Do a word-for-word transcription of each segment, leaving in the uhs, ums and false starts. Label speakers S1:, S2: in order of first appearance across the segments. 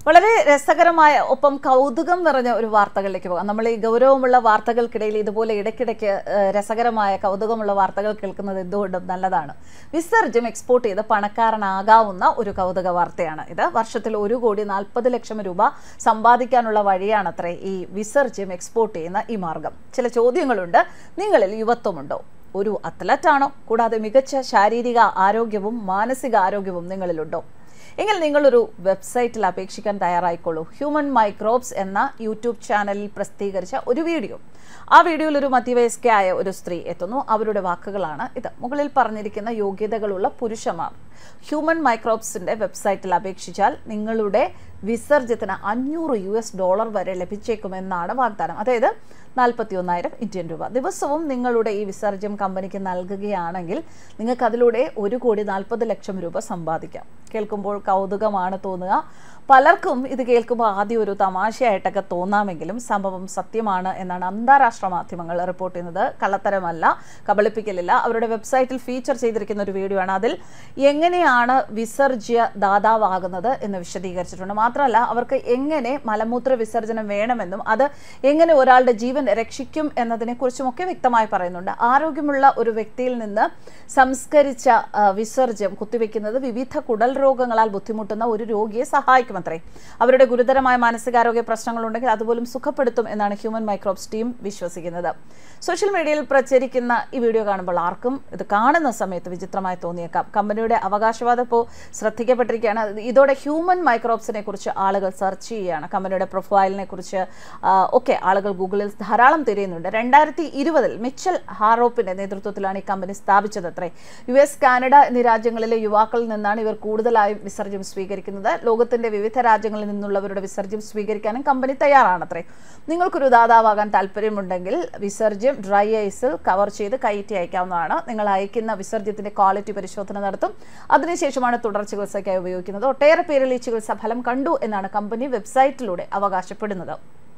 S1: വളരെ രസകരമായ ഒപ്പം കൗതുകം നിറഞ്ഞ ഒരു വാർത്തകളിലേക്ക് പോകാം. നമ്മൾ ഈ ഗൗരവമുള്ള വാർത്തകൾക്കിടയിൽ ഇതുപോലെ ഇടയ്ക്കിടയ്ക്ക് രസകരമായ കൗതുകമുള്ള വാർത്തകൾ കേൾക്കുന്നത് എന്തുകൊണ്ടും നല്ലതാണ്. വിസർജ്യം എക്സ്പോർട്ട് ചെയ്ത് പണക്കാരനാകാവുന്ന ഒരു കൗതുക വാർത്തയാണ് ഇത്. വർഷത്തിൽ ഒരു കോടി നാൽപ്പത് ലക്ഷം രൂപ സമ്പാദിക്കാനുള്ള വഴിയാണത്രേ ഈ വിസർജ്യം എക്സ്പോർട്ട് ചെയ്യുന്ന ഈ മാർഗം. ചില ചോദ്യങ്ങളുണ്ട്. നിങ്ങളിൽ യുവത്വമുണ്ടോ? ഒരു അത്ലറ്റാണോ? കൂടാതെ മികച്ച ശാരീരിക ആരോഗ്യവും മാനസിക ആരോഗ്യവും നിങ്ങളിലുണ്ടോ? എങ്കിൽ നിങ്ങളൊരു വെബ്സൈറ്റിൽ അപേക്ഷിക്കാൻ തയ്യാറായിക്കോളൂ. ഹ്യൂമൻ മൈക്രോബ്സ് എന്ന യൂട്യൂബ് ചാനലിൽ പ്രസിദ്ധീകരിച്ച ഒരു വീഡിയോ. ആ വീഡിയോയിൽ ഒരു മധ്യവയസ്കയായ ഒരു സ്ത്രീ എത്തുന്നു. അവരുടെ വാക്കുകളാണ് ഇത്. മുകളിൽ പറഞ്ഞിരിക്കുന്ന യോഗ്യതകളുള്ള പുരുഷന്മാർ ഹ്യൂമൻ മൈക്രോബ്സിന്റെ വെബ്സൈറ്റിൽ അപേക്ഷിച്ചാൽ നിങ്ങളുടെ വിസർജ്യത്തിന് അഞ്ഞൂറ് യു എസ് ഡോളർ വരെ ലഭിച്ചേക്കുമെന്നാണ് വാഗ്ദാനം. അതായത് നാൽപ്പത്തി ഒന്നായിരം ഇന്ത്യൻ രൂപ. ദിവസവും നിങ്ങളുടെ ഈ വിസർജ്യം കമ്പനിക്ക് നൽകുകയാണെങ്കിൽ നിങ്ങൾക്ക് അതിലൂടെ ഒരു കോടി നാൽപ്പത് ലക്ഷം രൂപ സമ്പാദിക്കാം. കേൾക്കുമ്പോൾ കൗതുകമാണ് തോന്നുക. പലർക്കും ഇത് കേൾക്കുമ്പോൾ ആദ്യം ഒരു തമാശയായിട്ടൊക്കെ തോന്നാമെങ്കിലും സംഭവം സത്യമാണ് എന്നാണ് അന്താരാഷ്ട്ര മാധ്യമങ്ങൾ റിപ്പോർട്ട് ചെയ്യുന്നത്. കള്ളത്തരമല്ല, കബളിപ്പിക്കലില്ല. അവരുടെ വെബ്സൈറ്റിൽ ഫീച്ചർ ചെയ്തിരിക്കുന്ന ഒരു വീഡിയോ ആണ്. അതിൽ എങ്ങനെയാണ് വിസർജ്യ ദാതാവാകുന്നത് എന്ന് വിശദീകരിച്ചിട്ടുണ്ട്. മാത്രമല്ല അവർക്ക് എങ്ങനെ മലമൂത്ര വിസർജനം വേണമെന്നും അത് എങ്ങനെ ഒരാളുടെ ജീവൻ രക്ഷിക്കും എന്നതിനെക്കുറിച്ചുമൊക്കെ വ്യക്തമായി പറയുന്നുണ്ട്. ആരോഗ്യമുള്ള ഒരു വ്യക്തിയിൽ നിന്ന് സംസ്കരിച്ച വിസർജ്യം കുത്തിവെക്കുന്നത് വിവിധ കുടൽ രോഗങ്ങളാൽ ബുദ്ധിമുട്ടുന്ന ഒരു രോഗിയെ സഹായിക്കുമത്രേ. അവരുടെ ഗുരുതരമായ മാനസികാരോഗ്യ പ്രശ്നങ്ങളുണ്ടെങ്കിൽ അതുപോലും സുഖപ്പെടുത്തും എന്നാണ് ഹ്യൂമൻ മൈക്രോബ്സ് ടീം വിശ്വസിക്കുന്നത്. സോഷ്യൽ മീഡിയയിൽ പ്രചരിക്കുന്ന ഈ വീഡിയോ കാണുമ്പോൾ ആർക്കും ഇത് കാണുന്ന സമയത്ത് വിചിത്രമായി തോന്നിയേക്കാം. കമ്പനിയുടെ അവകാശവാദം ഇപ്പോൾ ശ്രദ്ധിക്കപ്പെട്ടിരിക്കുകയാണ്. ഇതോടെ ഹ്യൂമൻ മൈക്രോബ്സിനെ കുറിച്ച് ആളുകൾ സെർച്ച് ചെയ്യുകയാണ്. കമ്പനിയുടെ പ്രൊഫൈലിനെ കുറിച്ച് ഒക്കെ ആളുകൾ ഗൂഗിളിൽ ധാരാളം തിരയുന്നുണ്ട്. രണ്ടായിരത്തി ഇരുപതിൽ മിച്ചൽ ഹാറോപ്പിന്റെ നേതൃത്വത്തിലാണ് ഈ കമ്പനി സ്ഥാപിച്ചത് അത്രേ. യു എസ്, കാനഡ എന്നീ രാജ്യങ്ങളിലെ യുവാക്കളിൽ നിന്നാണ് ഇവർ കൂടുതലായും വിസർജ്യം സ്വീകരിക്കുന്നത്. ലോകത്തിന്റെ വിവിധ രാജ്യങ്ങളിൽ നിന്നുള്ളവരുടെ വിസർജ്യം സ്വീകരിക്കാനും കമ്പനി തയ്യാറാണത്രേ. നിങ്ങൾക്കൊരു ദാതാവാകാൻ താല്പര്യമുണ്ടെങ്കിൽ വിസർജ്യം ഡ്രൈ ഐസിൽ കവർ ചെയ്ത് കയറ്റി അയക്കാവുന്നതാണ്. നിങ്ങൾ അയക്കുന്ന വിസർജ്യത്തിന്റെ ക്വാളിറ്റി പരിശോധന നടത്തും. അതിനുശേഷമാണ് തുടർ ചികിത്സയ്ക്കായി ഉപയോഗിക്കുന്നത്. ഒട്ടേറെ പേരിൽ ഈ ചികിത്സ ഫലം കണ്ടു എന്നാണ് കമ്പനി വെബ്സൈറ്റിലൂടെ അവകാശപ്പെടുന്നത്.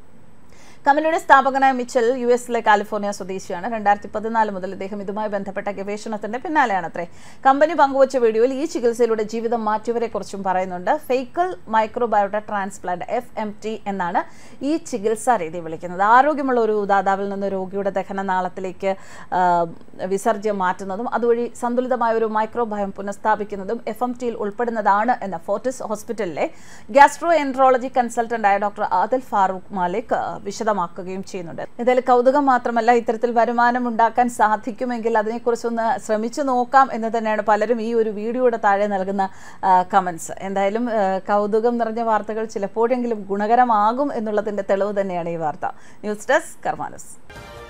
S1: കമ്പനിയുടെ സ്ഥാപകനായ മിച്ചൽ യു എസിലെ കാലിഫോർണിയ സ്വദേശിയാണ്. രണ്ടായിരത്തി പതിനാല് മുതൽ ഇദ്ദേഹം ഇതുമായി ബന്ധപ്പെട്ട ഗവേഷണത്തിന്റെ പിന്നാലെയാണത്രേ. കമ്പനി പങ്കുവച്ച വീഡിയോയിൽ ഈ ചികിത്സയിലൂടെ ജീവിതം മാറ്റിയവരെ കുറിച്ചും പറയുന്നുണ്ട്. Faecal microbiota transplant F M T എന്നാണ് ഈ ചികിത്സാ രീതി വിളിക്കുന്നത്. ആരോഗ്യമുള്ള ഒരു ദാതാവിൽ നിന്ന് രോഗിയുടെ ദഹനനാളത്തിലേക്ക് വിസർജ്യം മാറ്റുന്നതും അതുവഴി സന്തുലിതമായ ഒരു മൈക്രോബയോം പുനഃസ്ഥാപിക്കുന്നതും എഫ് എം ടിയിൽ ഉൾപ്പെടുന്നതാണ് എന്ന ഫോർട്ടിസ് ഹോസ്പിറ്റലിലെ ഗ്യാസ്ട്രോ എൻട്രോളജി കൺസൾട്ടന്റായ ഡോക്ടർ ആദിൽ ഫാറൂഖ് മാലിക് വിശദ മാക്കുകയും ചെയ്യുന്നുണ്ട്. എന്തായാലും കൗതുകം മാത്രമല്ല, ഇത്തരത്തിൽ വരുമാനം ഉണ്ടാക്കാൻ സാധിക്കുമെങ്കിൽ അതിനെക്കുറിച്ചൊന്ന് ശ്രമിച്ചു നോക്കാം എന്ന് തന്നെയാണ് പലരും ഈ ഒരു വീഡിയോയുടെ താഴെ നൽകുന്ന കമന്റ്സ്. എന്തായാലും കൗതുകം നിറഞ്ഞ വാർത്തകൾ ചിലപ്പോഴെങ്കിലും ഗുണകരമാകും എന്നുള്ളതിന്റെ തെളിവ് തന്നെയാണ് ഈ വാർത്ത. News desk കർമാനസ്.